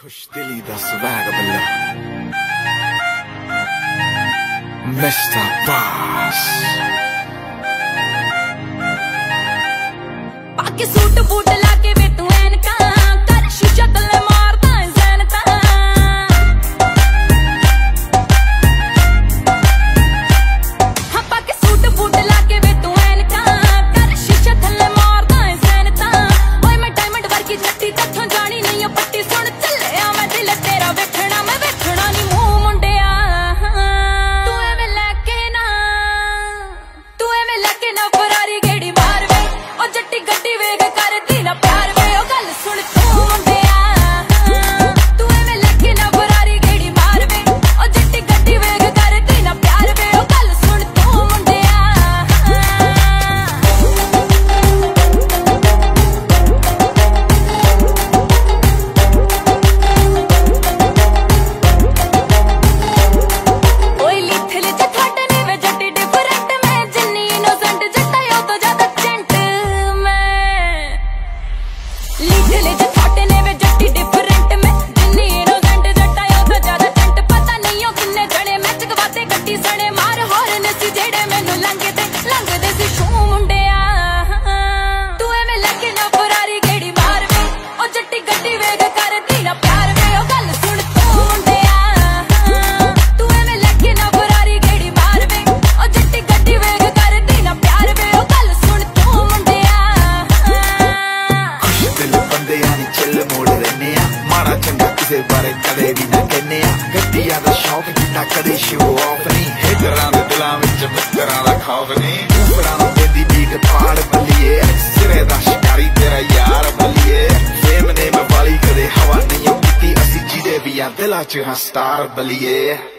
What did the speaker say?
खुश दिली दा स्वैग बल्ला मिस्टर बॉस पाके सूट बूट लाके वे तू ऐनका कर शीशा तले मारदा ज़ैनता हाँ पाके सूट बूट लाके वे तू ऐनका कर शीशा तले मारदा ज़ैनता ओए मैं डायमंड वर्गी जट्टी तथों जानी नहीं पट्टी सुन चले आ मैं दिल तेरा वेखना मैं वेखना नहीं मुंह मुंडिया तू एवें लैके ना फरारी गेड़ी मार वे ओ जट्टी गड्डी वेग करदी ना प्यार वे ओ गल सुन तू मुंडिया तू एवें लैके ना फरारी गेड़ी मार वे ओ जट्टी गड्डी वेग करदी ना प्यार वे ओ गल सुन तू मुंडिया ओए लिथले च थोड़े ने वे जट्टी डिफरेंट मैं जिन्नी इनोसेंट जट्टा यो तो ज्यादा चंट मैं लिथले च थोड़े ने वे जट्टी डिफरेंट मैं जिन्नी इनोसेंट जट्टा यो तो ज्यादा चंट पता नहीं ओ किन्ने जणे मैच गवाते गड्डी सणे मार हॉर्न सी जेड़े मैनू लंघदे सी शू मुंडिया तू एवें लगे ना फरारी गेड़ी मार वे ओ जट्टी गड्डी वेग करदी ना प्यार वे ओ गल सुन तू मुंडिया तू एवें लगे ना फरारी गेड़ी मार वे ओ जट्टी गड्डी वेग करदी ना प्यार वे ओ गल सुन तू मुंडिया खुश दिल बंदे यानी चिल मोड़ रहने आ माड़ा चंगा किसे बारे कदे भी ना कहने आ गड्डियां दा शौक जिन्ना कदे शो ऑफ नहीं हिटरां दे दिलां विच मित्तरां दा खौफ नहीं ऊपरां दा बेदी बीट पाड़ बल्लिए सिरे दा शिकारी तेरा यार बल्लिए फेम ने मैं वाली कदे हवा नहीं कीती असी जिदे भी आ दिलां च हां स्टार बल्लिए